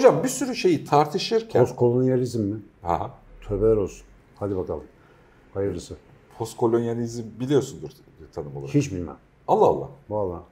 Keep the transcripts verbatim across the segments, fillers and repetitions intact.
Hocam bir sürü şeyi tartışırken... Postkolonyalizm mi? Ha. Tövbeler olsun. Hadi bakalım. Hayırlısı. Postkolonyalizm biliyorsundur tanım olarak. Hiç bilmem. Allah Allah. Vallahi.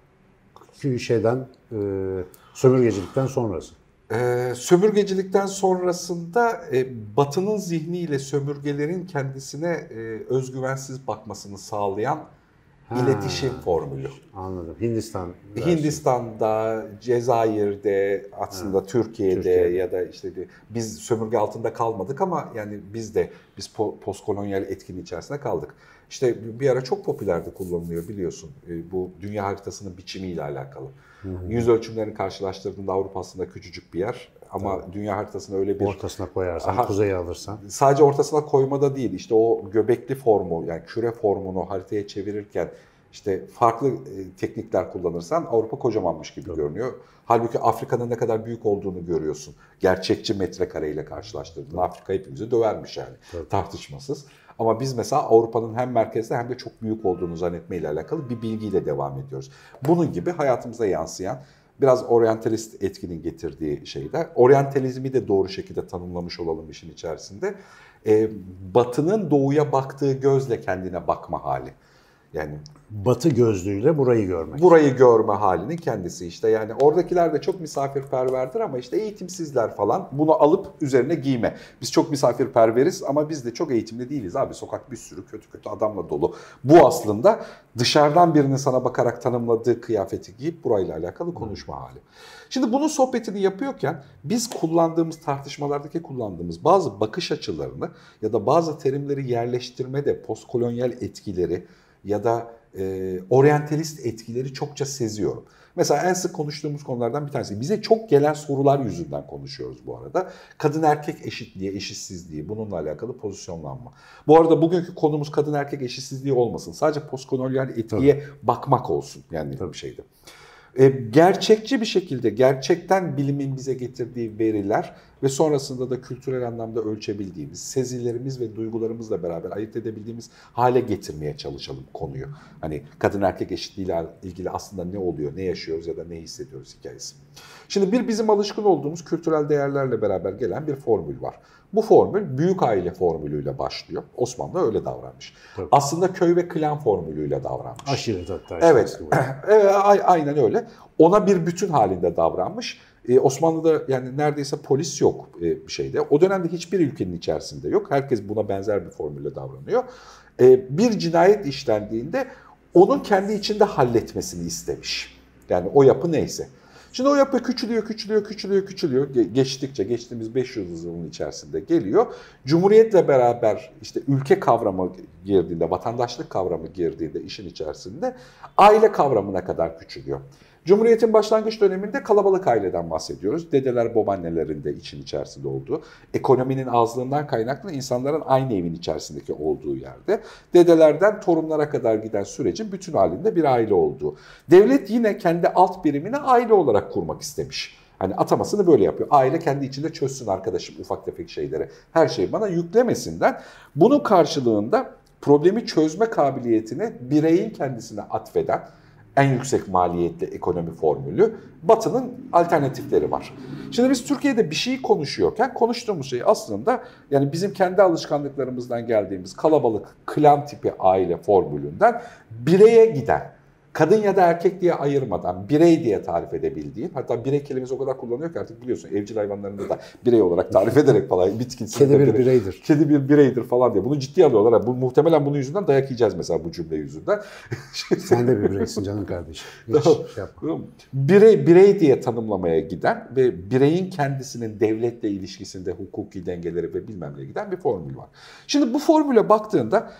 Şeyden, e, sömürgecilikten sonrası. Ee, sömürgecilikten sonrasında e, Batı'nın zihniyle sömürgelerin kendisine e, özgüvensiz bakmasını sağlayan ha, iletişim formülü. Anladım. Hindistan. Hindistan'da, Cezayir'de, aslında ha, Türkiye'de, Türkiye'de ya da işte de, biz sömürge altında kalmadık ama yani biz de biz po- postkolonyal etkinin içerisinde kaldık. İşte bir ara çok popülerdi, kullanılıyor biliyorsun. E, bu dünya haritasının biçimiyle alakalı. Hı hı. Yüz ölçümlerini karşılaştırdığında Avrupa aslında küçücük bir yer ama evet, dünya haritasına öyle bir... Ortasına koyarsan, aha, kuzeyi alırsan. Sadece ortasına koymada değil, işte o göbekli formu, yani küre formunu haritaya çevirirken işte farklı e, teknikler kullanırsan Avrupa kocamanmış gibi evet, görünüyor. Halbuki Afrika'nın ne kadar büyük olduğunu görüyorsun. Gerçekçi metrekareyle karşılaştırdığında evet, Afrika hepimizi dövermiş yani, evet, tartışmasız. Ama biz mesela Avrupa'nın hem merkezde hem de çok büyük olduğunu zannetmeyle alakalı bir bilgiyle devam ediyoruz. Bunun gibi hayatımıza yansıyan biraz oryantalist etkinin getirdiği şeyler. Oryantalizmi de doğru şekilde tanımlamış olalım işin içerisinde. Ee, Batı'nın doğuya baktığı gözle kendine bakma hali. Yani Batı gözlüğüyle burayı görmek. Burayı görme halinin kendisi işte. Yani oradakiler de çok misafirperverdir ama işte eğitimsizler falan bunu alıp üzerine giyme. Biz çok misafirperveriz ama biz de çok eğitimli değiliz abi. Sokak bir sürü kötü kötü adamla dolu. Bu aslında dışarıdan birinin sana bakarak tanımladığı kıyafeti giyip burayla alakalı konuşma hmm. hali. Şimdi bunun sohbetini yapıyorken biz kullandığımız tartışmalardaki kullandığımız bazı bakış açılarını ya da bazı terimleri yerleştirmede postkolonyal etkileri ya da e, oryantalist etkileri çokça seziyorum. Mesela en sık konuştuğumuz konulardan bir tanesi. Bize çok gelen sorular yüzünden konuşuyoruz bu arada. Kadın erkek eşitliği, eşitsizliği, bununla alakalı pozisyonlanma. Bu arada bugünkü konumuz kadın erkek eşitsizliği olmasın. Sadece postkolonyal etkiye Tabii. bakmak olsun yani Tabii. bir şeyde. E, gerçekçi bir şekilde gerçekten bilimin bize getirdiği veriler ve sonrasında da kültürel anlamda ölçebildiğimiz, sezilerimiz ve duygularımızla beraber ayırt edebildiğimiz hale getirmeye çalışalım konuyu. Hani kadın erkek eşitliğiyle ilgili aslında ne oluyor, ne yaşıyoruz ya da ne hissediyoruz hikayesi. Şimdi bir bizim alışkın olduğumuz kültürel değerlerle beraber gelen bir formül var. Bu formül büyük aile formülüyle başlıyor. Osmanlı öyle davranmış. Tabii. Aslında köy ve klan formülüyle davranmış. Aşiret hatta. Evet, evet aynen öyle. Ona bir bütün halinde davranmış. Ee, Osmanlı'da yani neredeyse polis yok e, bir şeyde. O dönemde hiçbir ülkenin içerisinde yok. Herkes buna benzer bir formülle davranıyor. Ee, bir cinayet işlendiğinde onun kendi içinde halletmesini istemiş. Yani o yapı neyse. Şimdi o yapı küçülüyor, küçülüyor, küçülüyor, küçülüyor. Geçtikçe, geçtiğimiz beş yüz yılın içerisinde geliyor. Cumhuriyetle beraber işte ülke kavramı girdiğinde, vatandaşlık kavramı girdiğinde işin içerisinde aile kavramına kadar küçülüyor. Cumhuriyetin başlangıç döneminde kalabalık aileden bahsediyoruz. Dedeler, babaannelerin de için içerisinde olduğu, ekonominin azlığından kaynaklı insanların aynı evin içerisindeki olduğu yerde, dedelerden torunlara kadar giden sürecin bütün halinde bir aile olduğu. Devlet yine kendi alt birimini aile olarak kurmak istemiş. Hani atamasını böyle yapıyor. Aile kendi içinde çözsün arkadaşım ufak tefek şeylere. Her şeyi bana yüklemesinden. Bunun karşılığında problemi çözme kabiliyetini bireyin kendisine atfeden, en yüksek maliyetli ekonomi formülü, Batı'nın alternatifleri var. Şimdi biz Türkiye'de bir şeyi konuşuyorken konuştuğumuz şey aslında yani bizim kendi alışkanlıklarımızdan geldiğimiz kalabalık klan tipi aile formülünden bireye giden, kadın ya da erkek diye ayırmadan birey diye tarif edebildiğin, hatta birey kelimesi o kadar kullanıyor ki artık biliyorsun evcil hayvanlarında da birey olarak tarif ederek falan bitkinsel. Kedi bir bireydir. Kedi bir bireydir falan diye. Bunu ciddiye alıyorlar. Bu, muhtemelen bunun yüzünden dayak yiyeceğiz mesela bu cümle yüzünden. Sen de bir bireysin canım kardeşim. Hiç şey yapma. Birey, birey diye tanımlamaya giden ve bireyin kendisinin devletle ilişkisinde hukuki dengeleri ve bilmem ne giden bir formül var. Şimdi bu formüle baktığında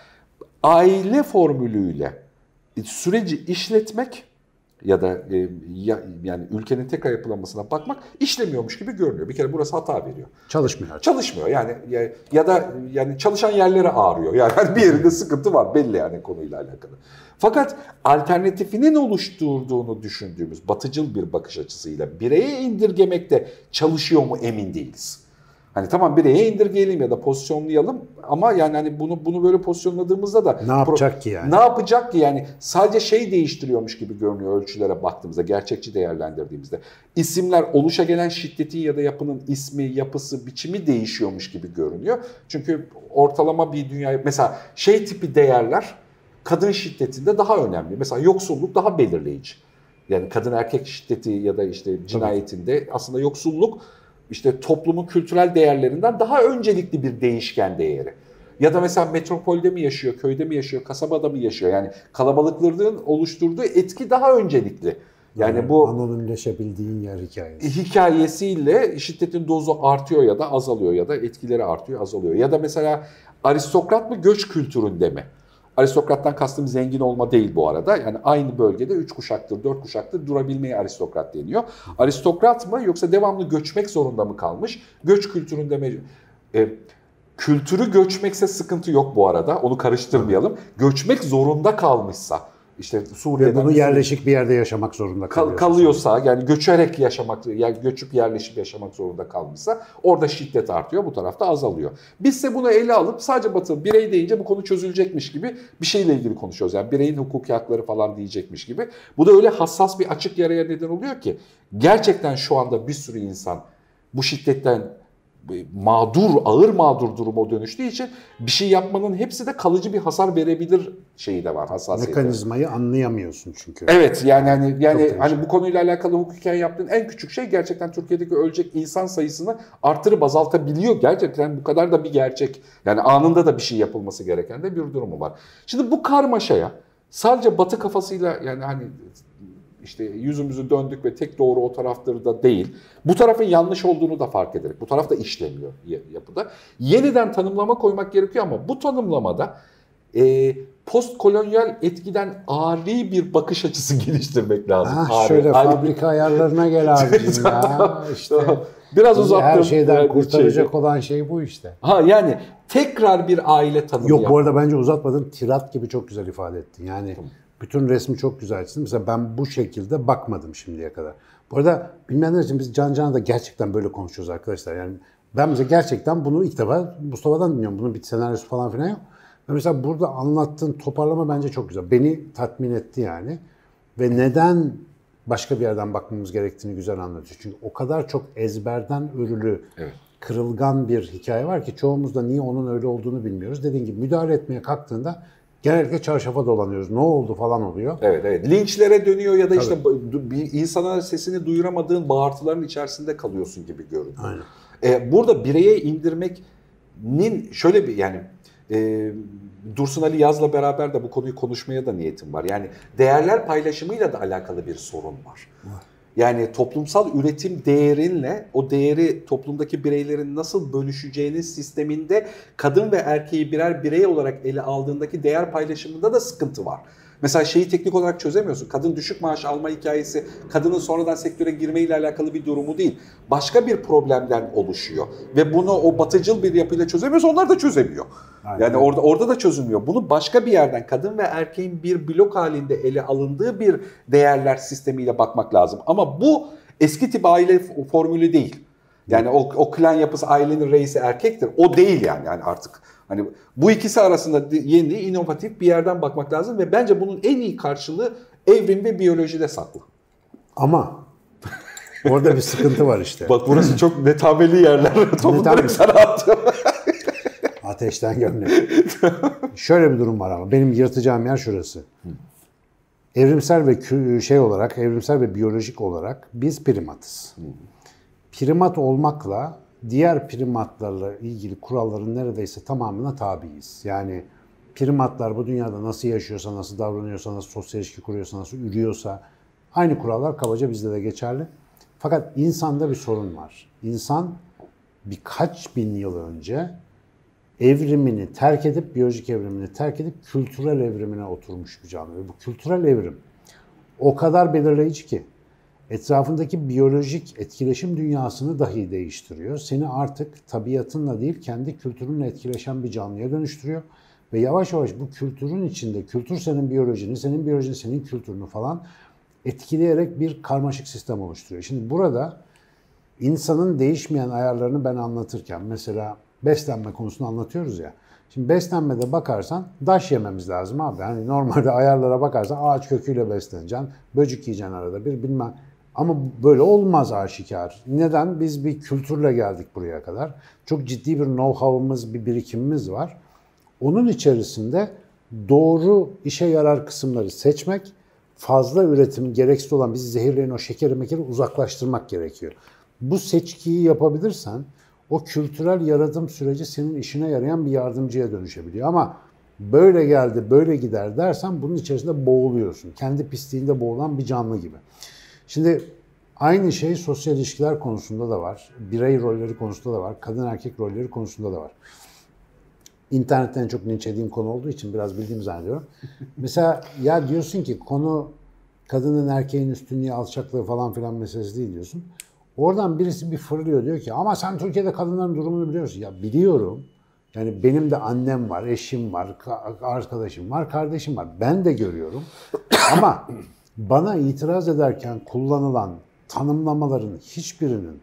aile formülüyle süreci işletmek ya da e, ya, yani ülkenin tekrar yapılanmasına bakmak işlemiyormuş gibi görünüyor. Bir kere burası hata veriyor. Çalışmıyor. Çalışmıyor yani ya, ya da yani çalışan yerlere ağrıyor. Yani bir yerinde sıkıntı var belli yani konuyla alakalı. Fakat alternatifinin oluşturduğunu düşündüğümüz batıcıl bir bakış açısıyla bireye indirgemekte çalışıyor mu emin değiliz. Hani tamam bireye indirgeyelim ya da pozisyonlayalım ama yani hani bunu bunu böyle pozisyonladığımızda da ne yapacak ki yani? Ne yapacak ki yani sadece şey değiştiriyormuş gibi görünüyor ölçülere baktığımızda, gerçekçi değerlendirdiğimizde. İsimler oluşa gelen şiddetin ya da yapının ismi, yapısı, biçimi değişiyormuş gibi görünüyor. Çünkü ortalama bir dünya mesela şey tipi değerler kadın şiddetinde daha önemli. Mesela yoksulluk daha belirleyici. Yani kadın erkek şiddeti ya da işte cinayetinde aslında yoksulluk işte toplumun kültürel değerlerinden daha öncelikli bir değişken değeri. Ya da mesela metropolde mi yaşıyor, köyde mi yaşıyor, kasabada mı yaşıyor? Yani kalabalıkların oluşturduğu etki daha öncelikli. Yani, yani bu anonimleşebildiğin yer hikayesi. Hikayesiyle şiddetin dozu artıyor ya da azalıyor ya da etkileri artıyor, azalıyor. Ya da mesela aristokrat mı göç kültüründe mi? Aristokrattan kastım zengin olma değil bu arada. Yani aynı bölgede üç kuşaktır, dört kuşaktır durabilmeye aristokrat deniyor. Aristokrat mı yoksa devamlı göçmek zorunda mı kalmış? Göç kültüründe mi? E, kültürü göçmekse sıkıntı yok bu arada. Onu karıştırmayalım. Göçmek zorunda kalmışsa. İşte Suriye'den... Ve bunu yerleşik bir yerde yaşamak zorunda kalıyorsa. Kalıyorsa yani göçerek yaşamak, yani göçüp yerleşip yaşamak zorunda kalmışsa orada şiddet artıyor, bu tarafta azalıyor. Bizse bunu ele alıp sadece batı birey deyince bu konu çözülecekmiş gibi bir şeyle ilgili konuşuyoruz. Yani bireyin hukuki hakları falan diyecekmiş gibi. Bu da öyle hassas bir açık yaraya neden oluyor ki gerçekten şu anda bir sürü insan bu şiddetten mağdur, ağır mağdur duruma dönüştüğü için bir şey yapmanın hepsi de kalıcı bir hasar verebilir şeyi de var, hassasiyeti. Mekanizmayı anlayamıyorsun çünkü. Evet yani hani yani hani bu konuyla alakalı hukuken yaptığın en küçük şey gerçekten Türkiye'deki ölecek insan sayısını artırıp azaltabiliyor. Gerçekten bu kadar da bir gerçek. Yani anında da bir şey yapılması gereken de bir durumu var. Şimdi bu karmaşaya sadece Batı kafasıyla yani hani İşte yüzümüzü döndük ve tek doğru o taraftır da değil. Bu tarafın yanlış olduğunu da fark ederek. Bu taraf da işlemiyor yapıda. Yeniden tanımlama koymak gerekiyor ama bu tanımlamada e, postkolonyal etkiden ari bir bakış açısı geliştirmek lazım. Ha, ari, şöyle ari. Fabrika ayarlarına gel abicim ya. İşte biraz uzattım. Her şeyden kurtaracak şeydi. Olan şey bu işte. Ha yani tekrar bir aile tanımı Yok yap. Bu arada bence uzatmadın. Tirat gibi çok güzel ifade ettin. Yani tamam. Bütün resmi çok güzel çizdin. Mesela ben bu şekilde bakmadım şimdiye kadar. Bu arada bilmeyenler için biz Can Can'a da gerçekten böyle konuşuyoruz arkadaşlar. Yani ben mesela gerçekten bunu ilk defa Mustafa'dan dinliyorum. Bunun bir senaryosu falan filan yok. Ve mesela burada anlattığın toparlama bence çok güzel. Beni tatmin etti yani. Ve neden başka bir yerden bakmamız gerektiğini güzel anlatıyor. Çünkü o kadar çok ezberden örülü, evet. Kırılgan bir hikaye var ki çoğumuz da niye onun öyle olduğunu bilmiyoruz. Dediğim gibi müdahale etmeye kalktığında genellikle çarşafa dolanıyoruz. Ne oldu falan oluyor. Evet evet. Linçlere dönüyor ya da Tabii. işte bir insana sesini duyuramadığın bağırtıların içerisinde kalıyorsun gibi görünüyor. Aynen. Ee, burada bireye indirmenin şöyle bir yani e, Dursun Ali Yaz'la beraber de bu konuyu konuşmaya da niyetim var. Yani değerler paylaşımıyla da alakalı bir sorun var. var. Yani toplumsal üretim değerinle o değeri toplumdaki bireylerin nasıl bölüşeceğinin sisteminde kadın ve erkeği birer birey olarak ele aldığındaki değer paylaşımında da sıkıntı var. Mesela şeyi teknik olarak çözemiyorsun. Kadın düşük maaş alma hikayesi, kadının sonradan sektöre girmeyle alakalı bir durumu değil. Başka bir problemden oluşuyor. Ve bunu o batıcıl bir yapıyla çözemiyorsa onlar da çözemiyor. Aynen. Yani orada orada da çözülmüyor. Bunu başka bir yerden kadın ve erkeğin bir blok halinde ele alındığı bir değerler sistemiyle bakmak lazım. Ama bu eski tip aile formülü değil. Yani o, o klan yapısı ailenin reisi erkektir. O değil yani, yani artık. Hani bu ikisi arasında yeni, inovatif bir yerden bakmak lazım ve bence bunun en iyi karşılığı evrim ve biyolojide saklı. Ama orada bir sıkıntı var işte. Bak burası çok netameli yerler. Toplumları sana atıyorum. Ateşten gömlek. Şöyle bir durum var ama benim yırtacağım yer şurası. Evrimsel ve şey olarak, evrimsel ve biyolojik olarak biz primatız. Primat olmakla diğer primatlarla ilgili kuralların neredeyse tamamına tabiiz. Yani primatlar bu dünyada nasıl yaşıyorsa, nasıl davranıyorsa, nasıl sosyal ilişki kuruyorsa, nasıl ürüyorsa aynı kurallar kabaca bizde de geçerli. Fakat insanda bir sorun var. İnsan birkaç bin yıl önce evrimini terk edip, biyolojik evrimini terk edip kültürel evrimine oturmuş bir canlı. Ve bu kültürel evrim o kadar belirleyici ki etrafındaki biyolojik etkileşim dünyasını dahi değiştiriyor. Seni artık tabiatınla değil, kendi kültürünle etkileşen bir canlıya dönüştürüyor. Ve yavaş yavaş bu kültürün içinde, kültür senin biyolojini, senin biyolojini, senin kültürünü falan etkileyerek bir karmaşık sistem oluşturuyor. Şimdi burada insanın değişmeyen ayarlarını ben anlatırken mesela beslenme konusunu anlatıyoruz ya. Şimdi beslenmede bakarsan daş yememiz lazım abi. Hani normalde ayarlara bakarsan ağaç köküyle besleneceksin, böcek yiyeceksin arada bir bilmem. Ama böyle olmaz aşikar. Neden? Biz bir kültürle geldik buraya kadar. Çok ciddi bir know-how'ımız, bir birikimimiz var. Onun içerisinde doğru işe yarar kısımları seçmek, fazla üretim gereksiz olan bizi zehirleyen o şekeri mekeri uzaklaştırmak gerekiyor. Bu seçkiyi yapabilirsen o kültürel yaratım süreci senin işine yarayan bir yardımcıya dönüşebiliyor. Ama böyle geldi, böyle gider dersen bunun içerisinde boğuluyorsun. Kendi pisliğinde boğulan bir canlı gibi. Şimdi aynı şey sosyal ilişkiler konusunda da var. Birey rolleri konusunda da var. Kadın erkek rolleri konusunda da var. İnternetten çok linç edeyim konu olduğu için biraz bildiğimi zannediyorum. Mesela ya diyorsun ki konu kadının erkeğin üstünlüğü, alçaklığı falan filan meselesi değil diyorsun. Oradan birisi bir fırlıyor diyor ki ama sen Türkiye'de kadınların durumunu biliyorsun. Ya biliyorum. Yani benim de annem var, eşim var, arkadaşım var, kardeşim var. Ben de görüyorum. Ama bana itiraz ederken kullanılan tanımlamaların hiçbirinin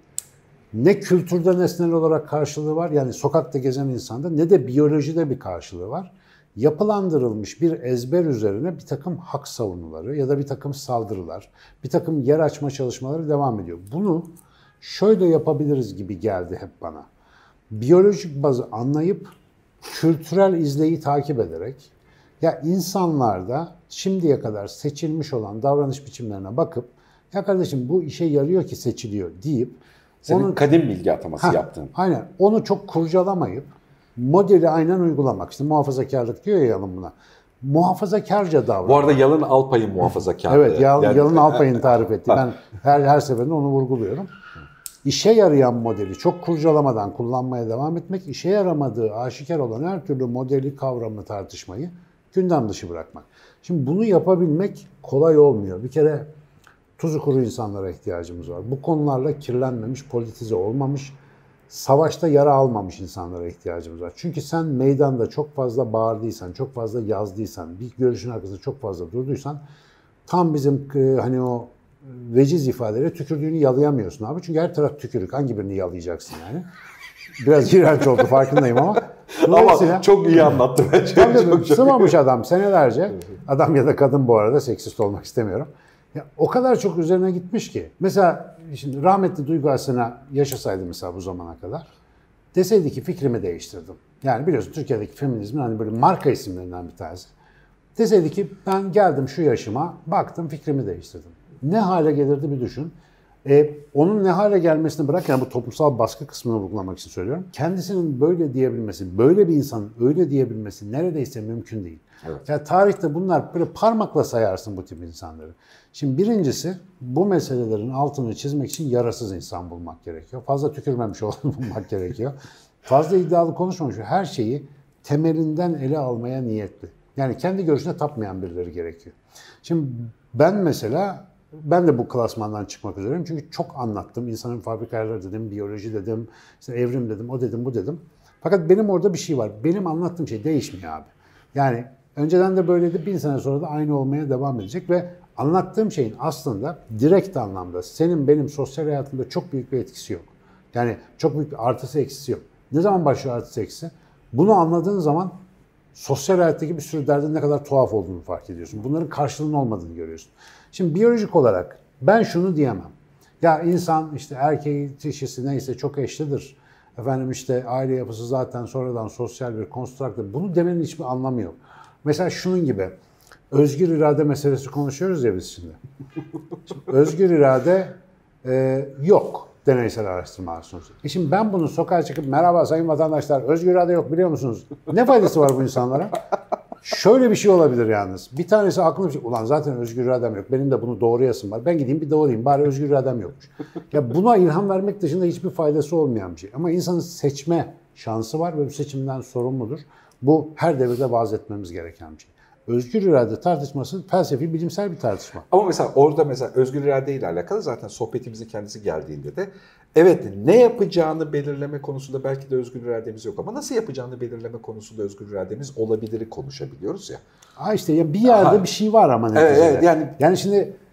ne kültürde nesnel olarak karşılığı var, yani sokakta gezen insanda, ne de biyolojide bir karşılığı var. Yapılandırılmış bir ezber üzerine bir takım hak savunuları ya da bir takım saldırılar, bir takım yer açma çalışmaları devam ediyor. Bunu şöyle yapabiliriz gibi geldi hep bana. Biyolojik bazı anlayıp kültürel izleyi takip ederek, ya insanlarda şimdiye kadar seçilmiş olan davranış biçimlerine bakıp ya kardeşim bu işe yarıyor ki seçiliyor deyip senin onu, kadim bilgi ataması ha, yaptın. Aynen. Onu çok kurcalamayıp modeli aynen uygulamak. İşte muhafazakarlık diyor ya Yalın buna. Muhafazakarca davranmak. Bu arada Yalın Alpay'ın muhafazakarlığı. Evet, Yal, yani... Yalın Alpay'ın tarif ettiği. Ben her her seferinde onu vurguluyorum. İşe yarayan modeli çok kurcalamadan kullanmaya devam etmek, işe yaramadığı aşikar olan her türlü modeli, kavramı, tartışmayı gündem dışı bırakmak. Şimdi bunu yapabilmek kolay olmuyor. Bir kere tuzu kuru insanlara ihtiyacımız var. Bu konularla kirlenmemiş, politize olmamış, savaşta yara almamış insanlara ihtiyacımız var. Çünkü sen meydanda çok fazla bağırdıysan, çok fazla yazdıysan, bir görüşün arkasında çok fazla durduysan tam bizim hani o veciz ifadeleri tükürdüğünü yalayamıyorsun abi. Çünkü her taraf tükürük. Hangi birini yalayacaksın yani? Biraz iğrenç oldu farkındayım ama. Ama çok iyi anlattı bence. Tabii sığmamış adam senelerce. Adam ya da kadın bu arada, seksist olmak istemiyorum. Ya, o kadar çok üzerine gitmiş ki. Mesela şimdi rahmetli Duygu Asena yaşasaydı mesela bu zamana kadar. Deseydi ki fikrimi değiştirdim. Yani biliyorsun Türkiye'deki feminizmin hani böyle marka isimlerinden bir tanesi. Deseydi ki ben geldim şu yaşıma, baktım fikrimi değiştirdim. Ne hale gelirdi bir düşün. Ee, onun ne hale gelmesini bırak, yani bu toplumsal baskı kısmını vurgulamak için söylüyorum. Kendisinin böyle diyebilmesi, böyle bir insanın öyle diyebilmesi neredeyse mümkün değil. Evet. Yani tarihte bunlar böyle parmakla sayarsın bu tip insanları. Şimdi birincisi bu meselelerin altını çizmek için yarasız insan bulmak gerekiyor. Fazla tükürmemiş olan bulmak gerekiyor. Fazla iddialı konuşmamış, her şeyi temelinden ele almaya niyetli. Yani kendi görüşüne tapmayan birileri gerekiyor. Şimdi ben mesela, ben de bu klasmandan çıkmak üzereyim. Çünkü çok anlattım. İnsanın fabrika ayarları dedim, biyoloji dedim, işte evrim dedim, o dedim, bu dedim. Fakat benim orada bir şey var. Benim anlattığım şey değişmiyor abi. Yani önceden de böyleydi, bin sene sonra da aynı olmaya devam edecek ve anlattığım şeyin aslında direkt anlamda senin benim sosyal hayatımda çok büyük bir etkisi yok. Yani çok büyük bir artısı eksisi yok. Ne zaman başlıyor artısı eksisi? Bunu anladığın zaman sosyal hayattaki bir sürü derdin ne kadar tuhaf olduğunu fark ediyorsun. Bunların karşılığının olmadığını görüyorsun. Şimdi biyolojik olarak ben şunu diyemem. Ya insan işte erkeği, dişisi neyse çok eşlidir. Efendim işte aile yapısı zaten sonradan sosyal bir konstruktır. Bunu demenin hiçbir anlamı yok. Mesela şunun gibi. Özgür irade meselesi konuşuyoruz ya biz şimdi. Şimdi özgür irade e, yok deneysel araştırmalar sonucu. E şimdi ben bunu sokağa çıkıp merhaba sayın vatandaşlar özgür irade yok biliyor musunuz? Ne faydası var bu insanlara? Şöyle bir şey olabilir yalnız. Bir tanesi aklına bir şey, ulan zaten özgür iradem yok. Benim de bunu doğrayasım var. Ben gideyim bir doğrayayım. Bari özgür iradem yokmuş. Ya buna ilham vermek dışında hiçbir faydası olmayan bir şey. Ama insanın seçme şansı var ve bu seçimden sorumludur. Bu her devirde vaaz etmemiz gereken bir şey. Özgür irade tartışması felsefi, bilimsel bir tartışma. Ama mesela orada mesela özgür irade ile alakalı zaten sohbetimizin kendisi geldiğinde de evet ne yapacağını belirleme konusunda belki de özgür irademiz yok ama nasıl yapacağını belirleme konusunda özgür irademiz olabilir konuşabiliyoruz ya. Ha işte ya bir yerde Aha. bir şey var ama neticede. Evet, evet, yani yani şimdi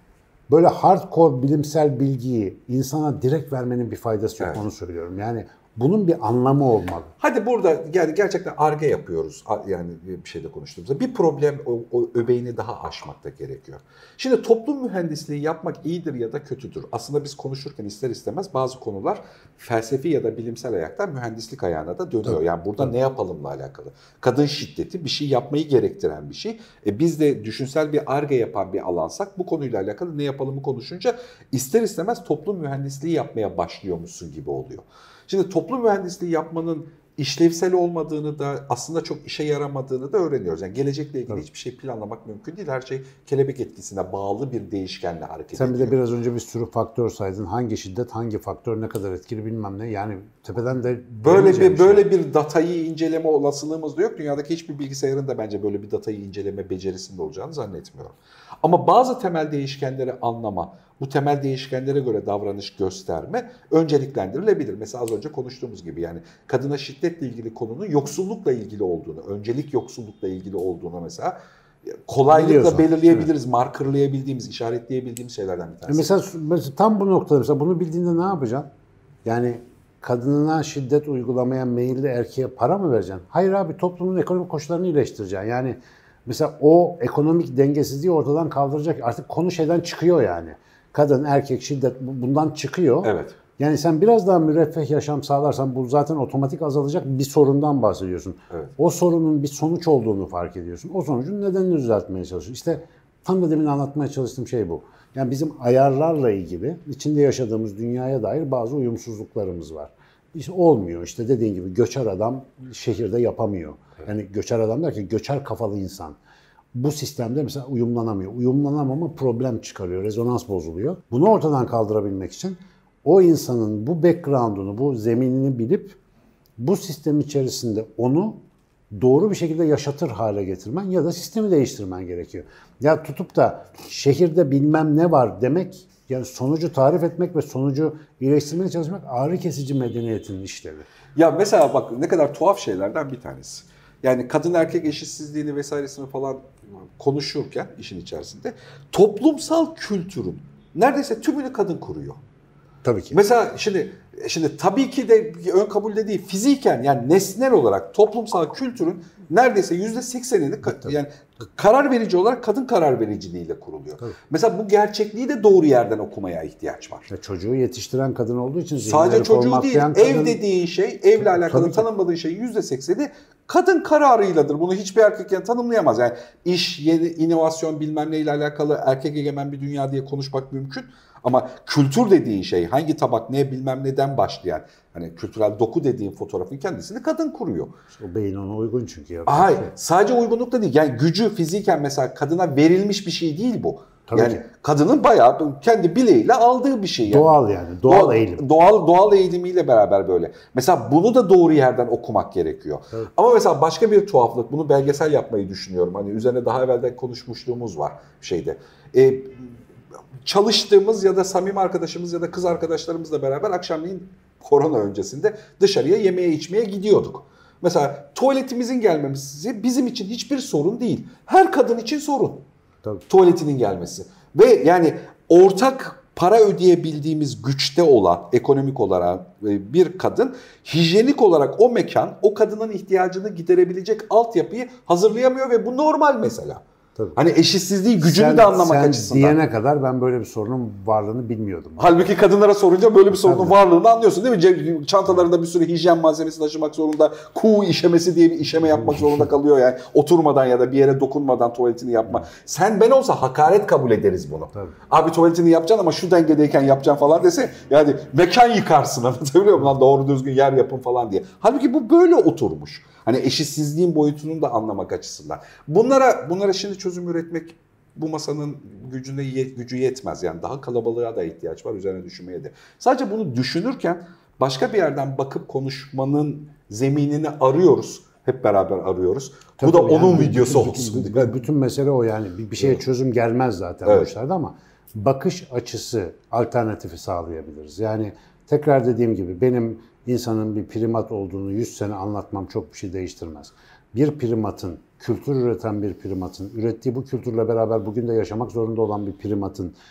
böyle hardcore bilimsel bilgiyi insana direkt vermenin bir faydası yok, Evet. onu söylüyorum. Yani bunun bir anlamı olmalı. Hadi burada yani gerçekten Ar-Ge yapıyoruz. Yani bir şeyde konuştuğumuzda bir problem o, o öbeğini daha aşmakta gerekiyor. Şimdi toplum mühendisliği yapmak iyidir ya da kötüdür. Aslında biz konuşurken ister istemez bazı konular felsefi ya da bilimsel ayaktan mühendislik ayağına da dönüyor. Tabii. Yani burada Tabii. ne yapalımla alakalı. Kadın şiddeti bir şey yapmayı gerektiren bir şey. E biz de düşünsel bir Ar-Ge yapan bir alansak bu konuyla alakalı ne yapalımı konuşunca ister istemez toplum mühendisliği yapmaya başlıyormuşsun gibi oluyor. Şimdi toplum mühendisliği yapmanın işlevsel olmadığını da aslında çok işe yaramadığını da öğreniyoruz. Yani gelecekle ilgili Evet. hiçbir şey planlamak mümkün değil. Her şey kelebek etkisine bağlı bir değişkenle hareket Sen ediyor. bir de biraz önce bir sürü faktör saydın. Hangi şiddet, hangi faktör ne kadar etkili bilmem ne. Yani tepeden de Böyle bir şey. böyle bir datayı inceleme olasılığımız da yok. Dünyadaki hiçbir bilgisayarın da bence böyle bir datayı inceleme becerisinde olacağını zannetmiyorum. Ama bazı temel değişkenleri anlama, bu temel değişkenlere göre davranış gösterme önceliklendirilebilir. Mesela az önce konuştuğumuz gibi yani kadına şiddetle ilgili konunun yoksullukla ilgili olduğunu, öncelik yoksullukla ilgili olduğunu mesela kolaylıkla Biliyorsun, belirleyebiliriz, markerlayabildiğimiz, işaretleyebildiğimiz şeylerden bir E tanesi. Mesela, mesela tam bu noktada mesela bunu bildiğinde ne yapacaksın? Yani kadınına şiddet uygulamaya meyilli erkeğe para mı vereceksin? Hayır abi, toplumun ekonomik koşullarını iyileştireceksin. Yani mesela o ekonomik dengesizliği ortadan kaldıracak. Artık konu şeyden çıkıyor yani. Kadın, erkek, şiddet bundan çıkıyor. Evet. Yani sen biraz daha müreffeh yaşam sağlarsan bu zaten otomatik azalacak bir sorundan bahsediyorsun. Evet. O sorunun bir sonuç olduğunu fark ediyorsun. O sonucun nedenini düzeltmeye çalışıyorsun. İşte tam da demin anlatmaya çalıştığım şey bu. Yani bizim ayarlarla ilgili içinde yaşadığımız dünyaya dair bazı uyumsuzluklarımız var. İşte olmuyor. İşte dediğin gibi göçer adam şehirde yapamıyor. Yani göçer adam derken göçer kafalı insan. Bu sistemde mesela uyumlanamıyor. Uyumlanamama problem çıkarıyor. Rezonans bozuluyor. Bunu ortadan kaldırabilmek için o insanın bu background'unu, bu zeminini bilip bu sistem içerisinde onu doğru bir şekilde yaşatır hale getirmen ya da sistemi değiştirmen gerekiyor. Ya tutup da şehirde bilmem ne var demek, yani sonucu tarif etmek ve sonucu iyileştirmeye çalışmak ağrı kesici medeniyetin işlevi. Ya mesela bak ne kadar tuhaf şeylerden bir tanesi. Yani kadın erkek eşitsizliğini vesairesini falan konuşurken işin içerisinde toplumsal kültürün neredeyse tümünü kadın kuruyor. Tabii ki. Mesela şimdi şimdi tabii ki de ön kabulde değil, fiziken yani nesnel olarak toplumsal kültürün neredeyse yüzde seksenini ka- yani karar verici olarak kadın karar vericiliğiyle kuruluyor. Tabii. Mesela bu gerçekliği de doğru yerden okumaya ihtiyaç var. Ya çocuğu yetiştiren kadın olduğu için Sadece çocuğu değil, kadın, ev dediğin şey, evle alakalı Tabii ki. tanımladığın şey yüzde sekseni kadın kararıyladır. Bunu hiçbir erkek yani tanımlayamaz. Yani iş, yeni inovasyon bilmem neyle alakalı erkek egemen bir dünya diye konuşmak mümkün. Ama kültür dediğin şey hangi tabak ne bilmem neden başlayan hani kültürel doku dediğin fotoğrafın kendisini kadın kuruyor. O beyin ona uygun çünkü. Hayır, sadece uygunluk da değil. Yani gücü fiziken mesela kadına verilmiş bir şey değil bu. Tabii yani ki. kadının bayağı kendi bileğiyle aldığı bir şey. Yani. Doğal yani. Doğal, Doğal eğilim. Doğal doğal eğilimiyle beraber böyle. Mesela bunu da doğru yerden okumak gerekiyor. Evet. Ama mesela başka bir tuhaflık, bunu belgesel yapmayı düşünüyorum. Hani üzerine daha evvelden konuşmuşluğumuz var şeyde. Ee, çalıştığımız ya da samimi arkadaşımız ya da kız arkadaşlarımızla beraber akşamleyin korona öncesinde dışarıya yemeğe içmeye gidiyorduk. Mesela tuvaletimizin gelmesi bizim için hiçbir sorun değil. Her kadın için sorun. Tabii. Tuvaletinin gelmesi. Ve yani ortak para ödeyebildiğimiz güçte olan ekonomik olarak bir kadın hijyenik olarak o mekan o kadının ihtiyacını giderebilecek altyapıyı hazırlayamıyor ve bu normal mesela. Tabii. Hani eşitsizliği gücünü sen, de anlamak sen açısından. diyene kadar ben böyle bir sorunun varlığını bilmiyordum. Halbuki kadınlara sorunca böyle bir sorunun Tabii. varlığını anlıyorsun değil mi? Ce- Çantalarında bir sürü hijyen malzemesi taşımak zorunda. Kuğu işemesi diye bir işeme yapmak zorunda kalıyor yani. Oturmadan ya da bir yere dokunmadan tuvaletini yapma. Sen ben olsa hakaret kabul ederiz bunu. Tabii. Abi tuvaletini yapacaksın ama şu dengedeyken yapacaksın falan dese yani mekan yıkarsın anlatabiliyor muyum? Lan doğru düzgün yer yapın falan diye. Halbuki bu böyle oturmuş. Hani eşitsizliğin boyutunu da anlamak açısından. Bunlara bunlara şimdi çözüm üretmek bu masanın gücüne gücü yetmez. Yani daha kalabalığa da ihtiyaç var üzerine düşünmeye de. Sadece bunu düşünürken başka bir yerden bakıp konuşmanın zeminini arıyoruz. Hep beraber arıyoruz. Tabii bu da yani onun bütün- videosu bütün, olsun. Bütün, bütün mesele o yani. Bir, bir şeye Evet. çözüm gelmez zaten Evet. bu işlerde ama bakış açısı alternatifi sağlayabiliriz. Yani tekrar dediğim gibi benim insanın bir primat olduğunu yüz sene anlatmam çok bir şey değiştirmez. Bir primatın, kültür üreten bir primatın, ürettiği bu kültürle beraber bugün de yaşamak zorunda olan bir primatın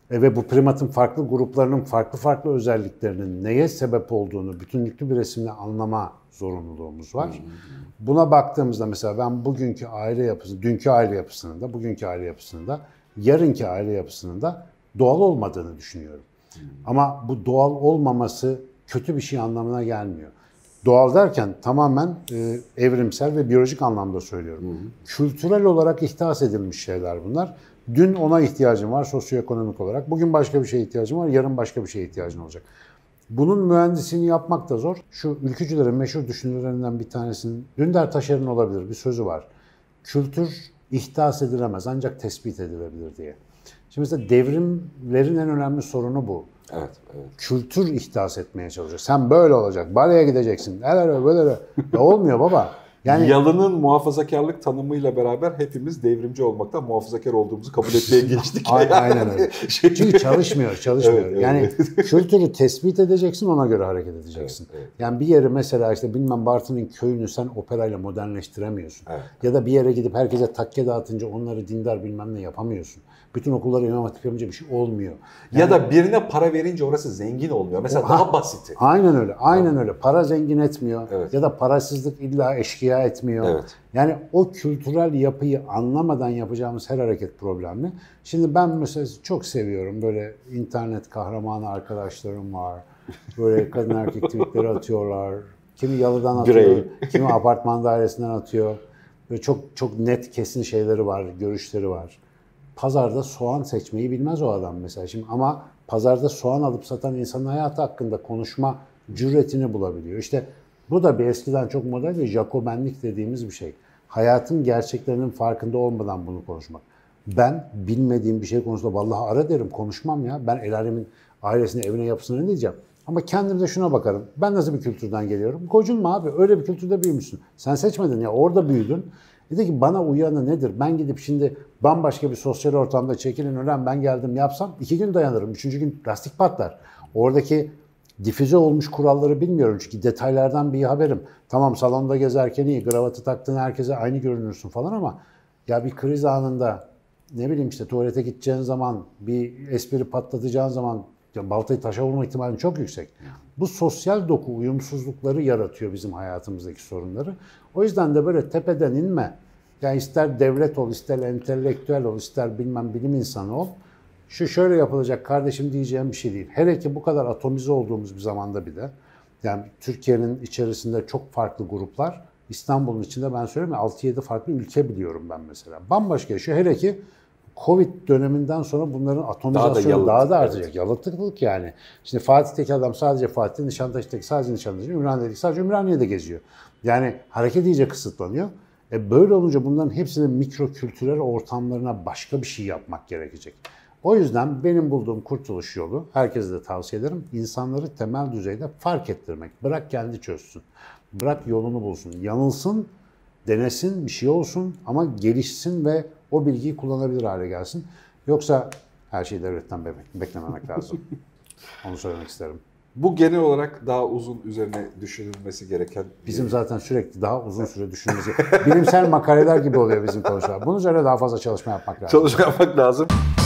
E ve bu primatın farklı gruplarının farklı farklı özelliklerinin neye sebep olduğunu bütünlüklü bir resimle anlama zorunluluğumuz var. Hı hı. Buna baktığımızda mesela ben bugünkü aile yapısı, dünkü aile yapısının da, bugünkü aile yapısının da, yarınki aile yapısının da doğal olmadığını düşünüyorum. Hı hı. Ama bu doğal olmaması kötü bir şey anlamına gelmiyor. Doğal derken tamamen e, evrimsel ve biyolojik anlamda söylüyorum. Hı hı. Kültürel olarak ihdas edilmiş şeyler bunlar. Dün ona ihtiyacın var sosyoekonomik olarak. Bugün başka bir şeye ihtiyacın var, yarın başka bir şeye ihtiyacın olacak. Bunun mühendisliğini yapmak da zor. Şu ülkücülerin meşhur düşünürlerinden bir tanesinin, Dündar Taşer'in olabilir bir sözü var. Kültür ihdas edilemez ancak tespit edilebilir diye. Şimdi mesela devrimlerin en önemli sorunu bu. Evet, evet. Kültür ihdas etmeye çalışıyor. Sen böyle olacak, baleye gideceksin. Öyle böyle. Ya olmuyor baba. Yani Yalın'ın muhafazakarlık tanımıyla beraber hepimiz devrimci olmaktan muhafazakar olduğumuzu kabul etmeye geçtik. Aynen öyle. Çünkü çalışmıyor, çalışmıyor. Evet, evet, yani evet. Kültürü tespit edeceksin, ona göre hareket edeceksin. Evet, evet. Yani bir yeri mesela işte bilmem Bartın'ın köyünü sen operayla modernleştiremiyorsun. Evet. Ya da bir yere gidip herkese takke dağıtınca onları dindar bilmem ne yapamıyorsun. Bütün okulları İmam Hatip yapınca bir şey olmuyor. Yani, ya da birine para verince orası zengin olmuyor. Mesela o, daha basiti. Aynen öyle. Aynen evet. öyle. Para zengin etmiyor. Evet. Ya da parasızlık illa eşkıya etmiyor. Evet. Yani o kültürel yapıyı anlamadan yapacağımız her hareket problemli. Şimdi ben mesela çok seviyorum. Böyle internet kahramanı arkadaşlarım var. Böyle kadın erkek tweetleri atıyorlar. Kimi yalıdan atıyor. Birey. Kimi apartman dairesinden atıyor. Böyle çok çok net kesin şeyleri var, görüşleri var. Pazarda soğan seçmeyi bilmez o adam mesela. Şimdi ama pazarda soğan alıp satan insanın hayatı hakkında konuşma cüretini bulabiliyor. İşte bu da bir eskiden çok model ve Jacobenlik dediğimiz bir şey. Hayatın gerçeklerinin farkında olmadan bunu konuşmak. Ben bilmediğim bir şey konusunda vallahi ara derim, konuşmam ya. Ben el alemin ailesine, evine, yapısına ne diyeceğim? Ama kendimde şuna bakarım. Ben nasıl bir kültürden geliyorum? Gocunma abi. Öyle bir kültürde büyümüşsün. Sen seçmedin ya. Orada büyüdün. Dedi ki bana uyanı nedir? Ben gidip şimdi bambaşka bir sosyal ortamda çekilin ölen ben geldim yapsam iki gün dayanırım. Üçüncü gün lastik patlar. Oradaki difüze olmuş kuralları bilmiyorum. Çünkü detaylardan bir haberim. Tamam salonda gezerken iyi. Kravatı taktığın herkese aynı görünürsün falan ama ya bir kriz anında ne bileyim işte tuvalete gideceğin zaman bir espri patlatacağın zaman baltayı taşa vurma ihtimalin çok yüksek. Bu sosyal doku uyumsuzlukları yaratıyor bizim hayatımızdaki sorunları. O yüzden de böyle tepeden inme. Yani ister devlet ol, ister entelektüel ol, ister bilmem bilim insanı ol. Şu şöyle yapılacak kardeşim diyeceğim bir şey değil. Hele ki bu kadar atomize olduğumuz bir zamanda bile. Yani Türkiye'nin içerisinde çok farklı gruplar. İstanbul'un içinde ben söyleyeyim mi altı yedi farklı ülke biliyorum ben mesela. Bambaşka yaşıyor. Hele ki Covid döneminden sonra bunların atomizasyonu daha da, daha da artacak. Evet. Yalıtıklık yani. Şimdi Fatih'teki adam sadece Fatih'te, Nişantaşı'daki sadece Nişantaşı'nda, Ümraniye'deki sadece Ümraniye'de geziyor. Yani hareket iyice kısıtlanıyor. E böyle olunca bunların hepsinin mikro kültürel ortamlarına başka bir şey yapmak gerekecek. O yüzden benim bulduğum kurtuluş yolu, herkese de tavsiye ederim, insanları temel düzeyde fark ettirmek. Bırak kendi çözsün. Bırak yolunu bulsun. Yanılsın, denesin, bir şey olsun ama gelişsin ve o bilgiyi kullanabilir hale gelsin. Yoksa her şeyi devletten beklememek lazım. Onu söylemek isterim. Bu genel olarak daha uzun üzerine düşünülmesi gereken... Bizim zaten sürekli daha uzun süre düşünmesi... Bilimsel makaleler gibi oluyor bizim konuşmalar. Bunun üzerine daha fazla çalışma yapmak lazım. Çalışma yapmak lazım.